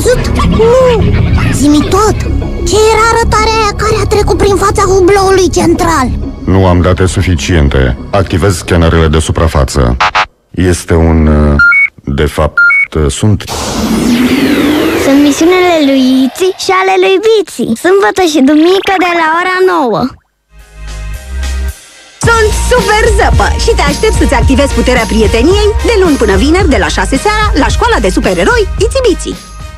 văzut? Nu! Zi-mi tot! Ce era arătarea aia care a trecut prin fața hubloului central? Nu am date suficiente. Activez scanerele de suprafață. Este un... De fapt, sunt... Sunt misiunile lui Iti și ale lui Bici. Sâmbătă și duminică de la ora 9. Sunt Super Zăpă și te aștept să-ți activezi puterea prieteniei de luni până vineri de la 6 seara la școala de supereroi Itsy Bitsy.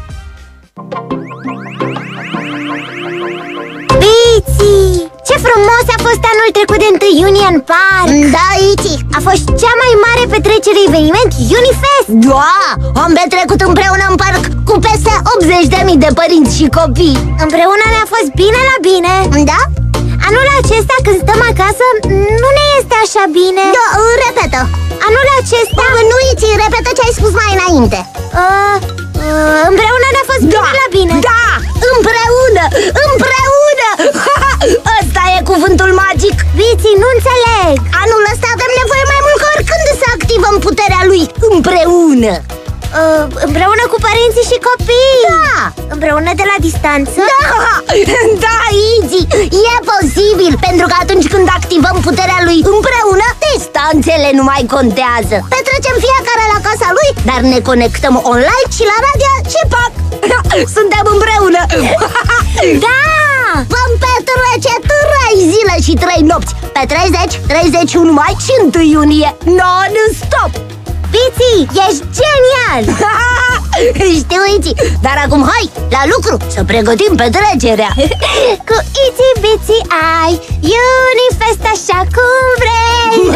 Bici! Ce frumos a fost anul trecut de 1 iunie în parc! Da, Iti! A fost cea mai mare petrecere eveniment Unifest! Da! Am petrecut împreună în parc cu peste 80.000 de părinți și copii! Împreună ne-a fost bine la bine! Da? Anul acesta, când stăm acasă, nu ne este așa bine. Da, repetă. Anul acesta... Nu, Iti, repetă ce ai spus mai înainte. Împreună ne-a fost bine la bine. Da, împreună, împreună. Ăsta e cuvântul magic. Bici, nu înțeleg. Anul ăsta avem nevoie mai mult ca oricând să activăm puterea lui împreună. Împreună cu părinții și copiii. Da. Împreună de la distanță. Da, da, Izzy, e posibil. Pentru că atunci când activăm puterea lui împreună, distanțele nu mai contează. Petrecem fiecare la casa lui, dar ne conectăm online și la radio și pac, suntem împreună. Da. Vom petrece 3 zile și 3 nopți pe 30, 31 mai și 1 iunie non-stop. Bici, ești genial! Știu, Iti, dar acum hai, la lucru, să pregătim petrecerea. Cu Itsy Bitsy ai Unifest așa cum vrei.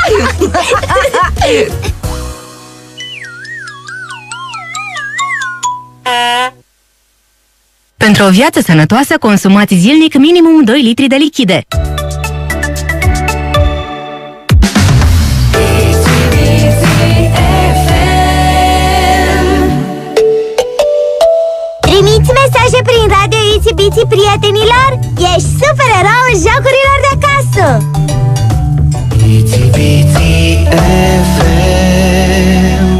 Pentru o viață sănătoasă, consumați zilnic minimum 2 litri de lichide. Trimiți mesaje prin radio Itsy Bitsy prietenilor. Ești supererou în jocurilor de acasă. Itsy Bitsy FM.